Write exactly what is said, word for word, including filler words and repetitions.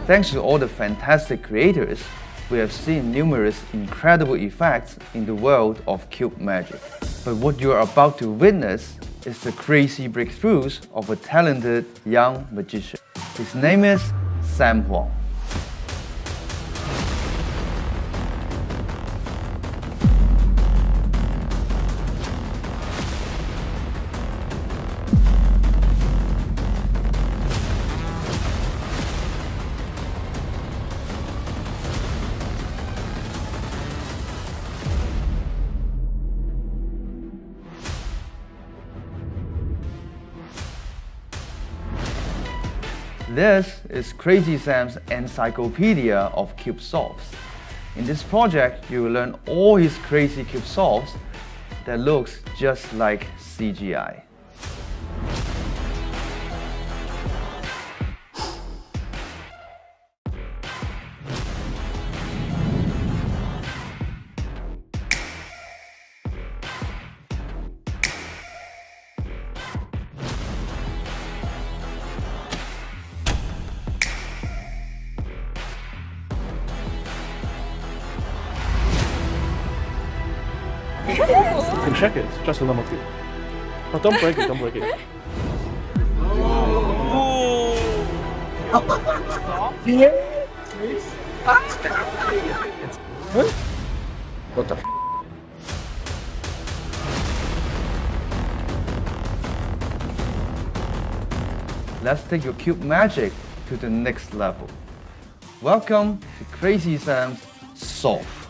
Thanks to all the fantastic creators, we have seen numerous incredible effects in the world of cube magic. But what you are about to witness is the crazy breakthroughs of a talented young magician. His name is Sam Huang. This is Crazy Sam's encyclopedia of cube solves. In this project, you will learn all his crazy cube solves that looks just like C G I. You can check it, just a number two. But don't break it, don't break it. What the f? Let's take your cube magic to the next level. Welcome to Crazy Sam's Solve.